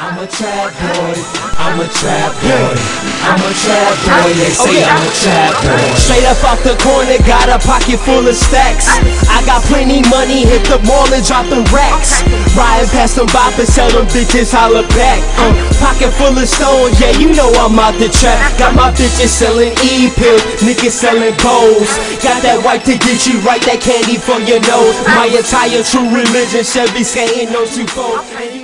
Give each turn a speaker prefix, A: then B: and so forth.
A: I'm a trap boy, I'm a trap boy, I'm a trap boy, they say I'm a trap boy.
B: Straight up off the corner, got a pocket full of stacks. I got plenty money, hit the mall and drop them racks. Riding past them boppers, tell them bitches holla back. Pocket full of stones, yeah, you know I'm out the trap. Got my bitches selling E-pills, niggas selling bowls. Got that white to get you right, that candy for your nose. My entire true religion, Chevy skating no 2-4.